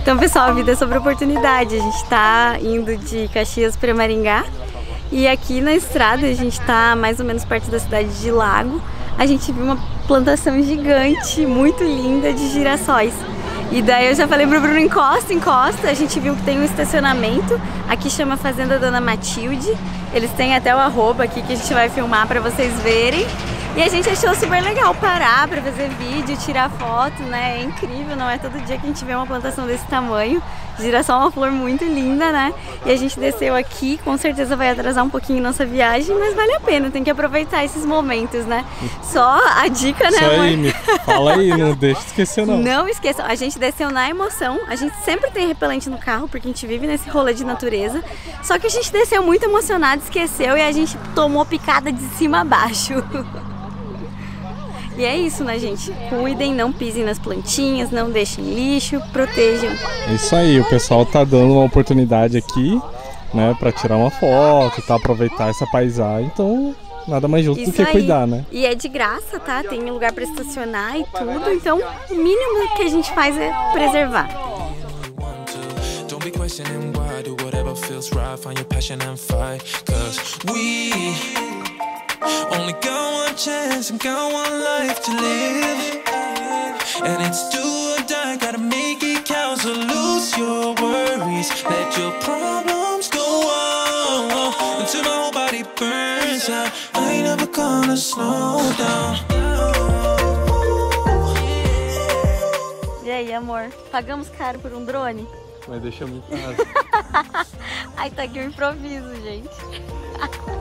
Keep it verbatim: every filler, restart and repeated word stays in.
Então, pessoal, a vida é sobre oportunidade. A gente tá indo de Caxias para Maringá e aqui na estrada a gente tá mais ou menos perto da cidade de Lago. A gente viu uma plantação gigante, muito linda, de girassóis. E daí eu já falei pro Bruno, encosta, encosta. A gente viu que tem um estacionamento, aqui chama Fazenda Dona Matilde. Eles têm até o arroba aqui que a gente vai filmar pra vocês verem. E a gente achou super legal parar pra fazer vídeo, tirar foto, né? É incrível, não é todo dia que a gente vê uma plantação desse tamanho. Girassol é uma flor muito linda, né? E a gente desceu aqui, com certeza vai atrasar um pouquinho nossa viagem, mas vale a pena, tem que aproveitar esses momentos, né? Só a dica, né, Isso amor? aí, me fala aí, não deixa de esquecer não. Não esqueçam, a gente desceu na emoção, a gente sempre tem repelente no carro, porque a gente vive nesse rolê de natureza. Só que a gente desceu muito emocionado, esqueceu e a gente tomou picada de cima a baixo. E é isso, né, gente? Cuidem, não pisem nas plantinhas, não deixem lixo, protejam. É isso aí, o pessoal tá dando uma oportunidade aqui, né, pra tirar uma foto, tá, aproveitar essa paisagem, então nada mais justo do que cuidar, né? E é de graça, tá? Tem lugar pra estacionar e tudo, então o mínimo que a gente faz é preservar. Only got one chance and got one life to live, and it's do or die, gotta make it count. So lose your worries, let your problems go on until my whole body burns out. I ain't never gonna slow down. E aí, amor? Pagamos caro por um drone? Mas deixa muito. Ai, tá aqui o improviso, gente.